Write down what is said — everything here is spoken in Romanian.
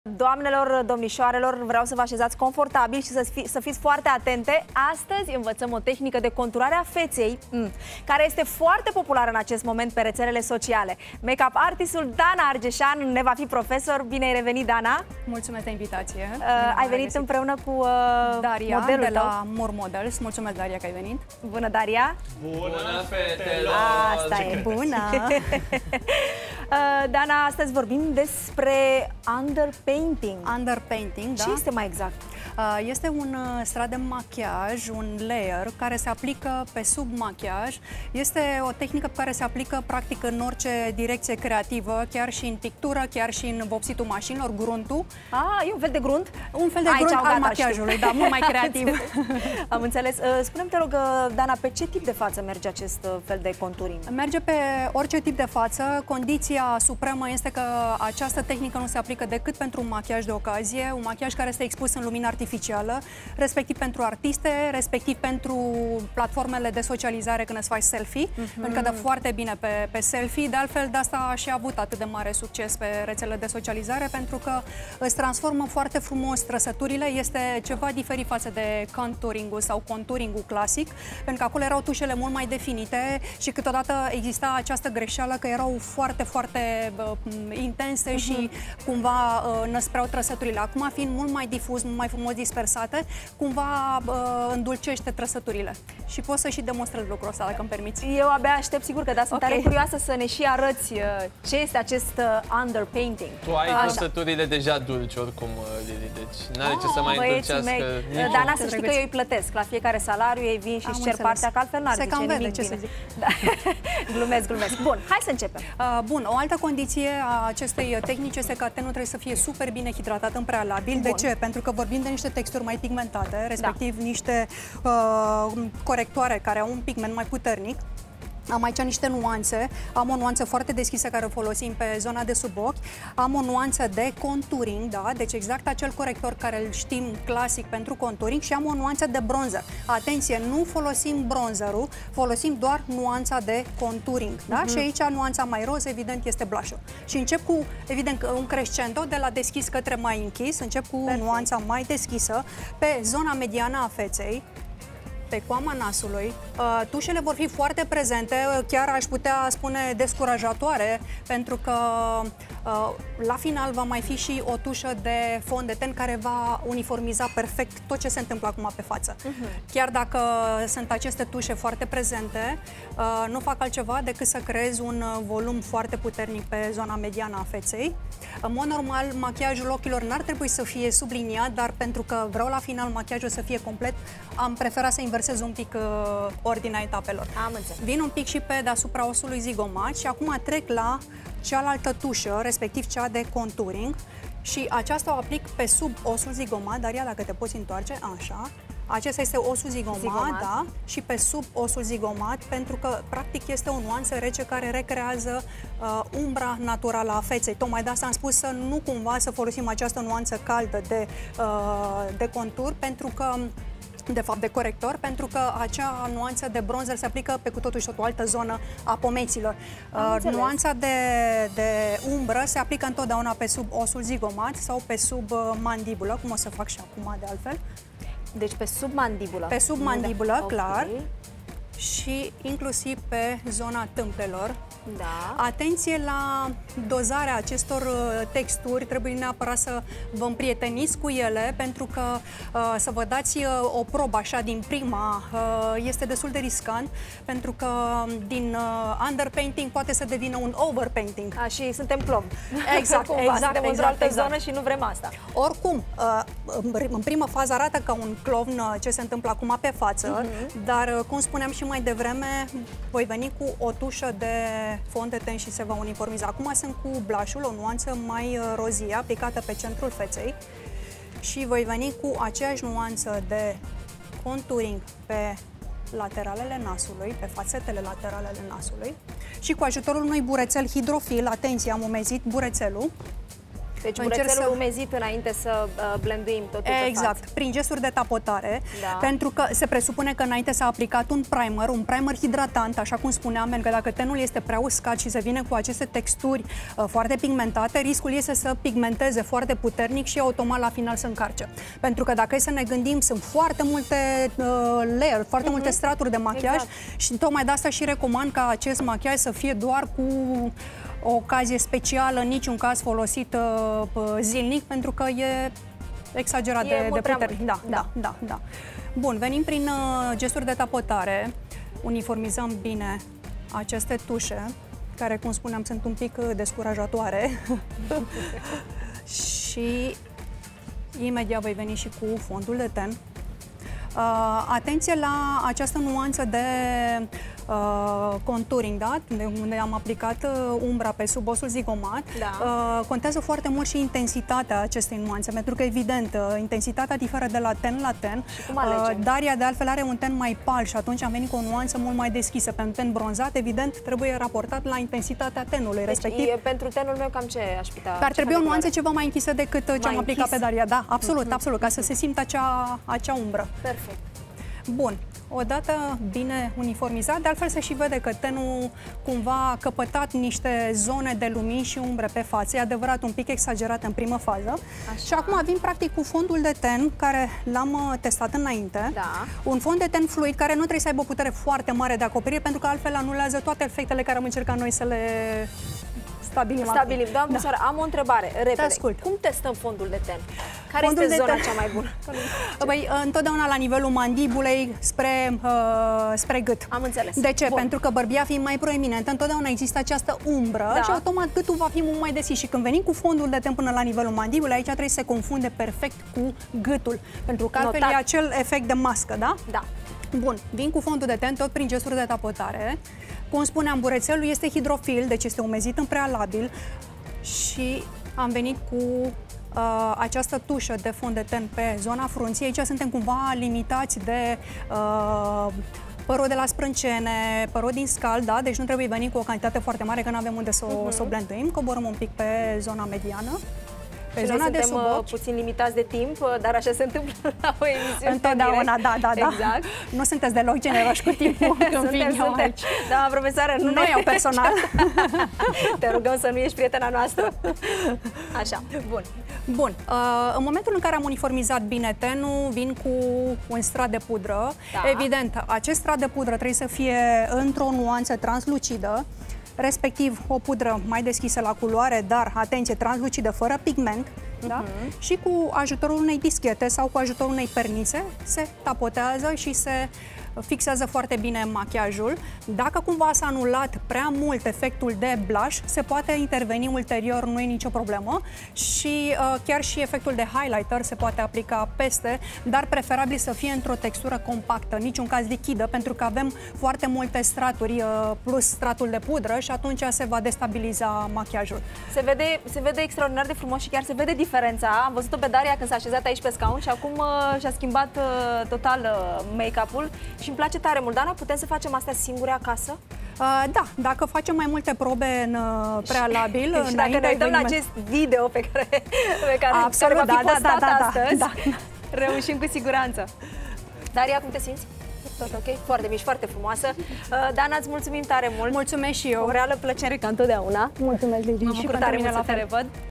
Doamnelor, domnișoarelor, vreau să vă așezați confortabil și să fiți foarte atente. Astăzi învățăm o tehnică de conturare a feței, care este foarte populară în acest moment pe rețelele sociale. Make-up artistul Dana Argeșan ne va fi profesor. Bine ai revenit, Dana! Mulțumesc de invitație! Ai venit împreună cu Daria modelul de la tău. More Models. Mulțumesc, Daria, că ai venit! Bună, Daria! Bună, fetelor! Asta e! Bună! Dana, astăzi vorbim despre underpainting. Underpainting, da? Ce este mai exact? Este un strat de machiaj, un layer care se aplică pe sub machiaj. Este o tehnică pe care se aplică practic în orice direcție creativă, chiar și în pictură, chiar și în vopsitul mașinilor, gruntul. E un fel de grunt? Un fel de grunt al machiajului, da, mult mai creativ. Am înțeles. Spune-mi, te rog, Dana, pe ce tip de față merge acest fel de contouring? Merge pe orice tip de față. Condiția supremă este că această tehnică nu se aplică decât pentru un machiaj de ocazie, un machiaj care este expus în lumină artificială, respectiv pentru artiste, respectiv pentru platformele de socializare când îți faci selfie, pentru că dă foarte bine pe selfie. De altfel, de asta și a avut atât de mare succes pe rețelele de socializare, pentru că îți transformă foarte frumos trăsăturile. Este ceva diferit față de contouring-ul sau contouring-ul clasic, pentru că acolo erau tușele mult mai definite și câteodată exista această greșeală că erau foarte, foarte intense și cumva năspreau trăsăturile. Acum, fiind mult mai difuz, mult mai frumos dispersate, cumva îndulcește trăsăturile. Și poți să și demonstrezi lucrul ăsta, dacă îmi permiți. Eu abia aștept, sigur că da, sunt tare curioasă să ne și arăți ce este acest underpainting. Tu ai trăsăturile deja dulci, oricum, Lili, deci n-are ce să mai îndulcească niciun. Dana, să știi că eu îi plătesc. La fiecare salariu ei vin și își cer partea, că altfel n-ar zice nimic bine. Da. Glumesc. Bun, hai să începem. Bun, o altă condiție a acestei tehnici este că tenul trebuie să fie super bine hidratat în prealabil. De ce? Pentru că vorbim de niște texturi mai pigmentate, respectiv niște corectoare care au un pigment mai puternic. Am aici niște nuanțe, am o nuanță foarte deschisă care o folosim pe zona de sub ochi, am o nuanță de contouring, da? Deci exact acel corector care îl știm clasic pentru contouring, și am o nuanță de bronzer. Atenție, nu folosim bronzerul, folosim doar nuanța de contouring, da? Și aici nuanța mai roz, evident, este blush-ul. Și încep cu, evident, un crescendo de la deschis către mai închis, încep cu nuanța mai deschisă pe zona mediană a feței, pe coama nasului. Tușele vor fi foarte prezente, chiar aș putea spune descurajatoare, pentru că la final va mai fi și o tușă de fond de ten care va uniformiza perfect tot ce se întâmplă acum pe față. Chiar dacă sunt aceste tușe foarte prezente, nu fac altceva decât să creez un volum foarte puternic pe zona mediană a feței. În mod normal, machiajul ochilor n-ar trebui să fie subliniat, dar pentru că vreau la final machiajul să fie complet, am preferat să inversez un pic ordinea etapelor. Am înțeles. Vin un pic și pe deasupra osului zigomat și acum trec la cealaltă tușă, respectiv cea de contouring, și aceasta o aplic pe sub osul zigomat. Daria, dacă te poți întoarce, așa. Acesta este osul zigomat, da, și pe sub osul zigomat, pentru că practic este o nuanță rece care recrează umbra naturală a feței. Tocmai de asta am spus să nu cumva să folosim această nuanță caldă de contur, pentru că de fapt de corector, pentru că acea nuanță de bronzer se aplică pe cu totul și o altă zonă a pomeților. Nuanța de umbră se aplică întotdeauna pe sub osul zigomat sau pe sub mandibulă, cum o să fac și acum de altfel. Deci pe sub mandibulă. Pe sub mandibulă, clar. Și inclusiv pe zona tâmplelor. Da. Atenție la dozarea acestor texturi, trebuie neapărat să vă împrieteniți cu ele, pentru că să vă dați o probă așa din prima este destul de riscant, pentru că din underpainting poate să devină un overpainting. Și suntem clov. Exact, suntem într-o altă zonă și nu vrem asta. Oricum, în prima fază arată ca un clovn ce se întâmplă acum pe față, dar cum spuneam și mai devreme, voi veni cu o tușă de fond de ten și se va uniformiza. Acum sunt cu blush-ul, o nuanță mai rozie aplicată pe centrul feței, și voi veni cu aceeași nuanță de contouring pe lateralele nasului, pe fațetele laterale ale nasului, și cu ajutorul unui burețel hidrofil, atenție, am umezit burețelul, Deci burețelul umezit înainte să blenduim totul. Exact, prin gesturi de tapotare, pentru că se presupune că înainte s-a aplicat un primer hidratant, așa cum spuneam, pentru că dacă tenul este prea uscat și se vine cu aceste texturi foarte pigmentate, riscul este să pigmenteze foarte puternic și automat la final să încarce. Pentru că dacă e să ne gândim, sunt foarte multe layer, foarte multe straturi de machiaj și tocmai de asta și recomand ca acest machiaj să fie doar cu o ocazie specială, în niciun caz folosit zilnic, pentru că e exagerat de puternic. Da. Bun, venim prin gesturi de tapotare, uniformizăm bine aceste tușe, care, cum spuneam, sunt un pic descurajatoare. Și imediat voi veni și cu fondul de ten. Atenție la această nuanță de contouring, da? Unde am aplicat umbra pe sub osul zigomat. Contează foarte mult și intensitatea acestei nuanțe, pentru că, evident, intensitatea diferă de la ten la ten. Daria, de altfel, are un ten mai pal și atunci am venit cu o nuanță mult mai deschisă. Pe un ten bronzat, evident, trebuie raportat la intensitatea tenului respectiv. Pentru tenul meu, cam ce aș putea? Ar trebui o nuanță ceva mai închisă decât ce am aplicat pe Daria. Da, absolut, ca să se simtă acea umbră. Perfect. Bun. Odată bine uniformizat, de altfel se și vede că tenul cumva a căpătat niște zone de lumini și umbre pe față, e adevărat un pic exagerat în primă fază. Și acum vin practic cu fondul de ten care l-am testat înainte. Un fond de ten fluid care nu trebuie să aibă o putere foarte mare de acoperire, pentru că altfel anulează toate efectele care am încercat noi să le stabilim. Doamna profesoară, am o întrebare, repede. Cum testăm fondul de ten? Care este zona cea mai bună? Băi, întotdeauna la nivelul mandibulei spre gât. Am înțeles. De ce? Pentru că bărbia fiind mai proeminentă, întotdeauna există această umbră și automat gâtul va fi mult mai deschis. Și când venim cu fondul de ten până la nivelul mandibulei, aici trebuie să se confunde perfect cu gâtul. Pentru că altfel e acel efect de mască, da? Da. Bun, vin cu fondul de ten tot prin gesturi de tapotare. Cum spuneam, burețelul este hidrofil, deci este umezit în prealabil și am venit cu această tușă de fond de ten pe zona frunții. Aici suntem cumva limitați de părul de la sprâncene, părul din scald, da? Deci nu trebuie venit cu o cantitate foarte mare, că nu avem unde să o blenduim. Coborăm un pic pe zona mediană. Pe zona de sub ochi. Puțin limitați de timp, dar așa se întâmplă la o emisiune. Întotdeauna, da. Exact. Nu sunteți deloc generoși cu timpul când vin eu aici. Da, profesoară, nu eu personal. Te rugăm să nu ești prietena noastră. Așa, bun. În momentul în care am uniformizat bine tenul, vin cu un strat de pudră. Evident, acest strat de pudră trebuie să fie într-o nuanță translucidă, respectiv o pudră mai deschisă la culoare, dar, atenție, translucidă, fără pigment, da? Și cu ajutorul unei dischete sau cu ajutorul unei pernițe se tapotează și se fixează foarte bine machiajul. Dacă cumva s-a anulat prea mult efectul de blush, se poate interveni ulterior, nu e nicio problemă. Și chiar și efectul de highlighter se poate aplica peste, dar preferabil să fie într-o textură compactă, în niciun caz lichidă, pentru că avem foarte multe straturi plus stratul de pudră și atunci se va destabiliza machiajul. Se vede extraordinar de frumos și chiar se vede diferența. Am văzut-o pe Daria când s-a așezat aici pe scaun și acum și-a schimbat total make-up-ul. Și îmi place tare mult. Dana, putem să facem astea singure acasă? Da, dacă facem mai multe probe în prealabil. Și dacă ne uităm la acest video pe care va fi postat astăzi, reușim cu siguranță. Daria, cum te simți? Tot ok? Foarte mici, foarte frumoasă. Dana, îți mulțumim tare mult. Mulțumesc și eu. O reală plăcere ca întotdeauna. Mulțumesc, Lili. Mă bucur tare mult să te revăd.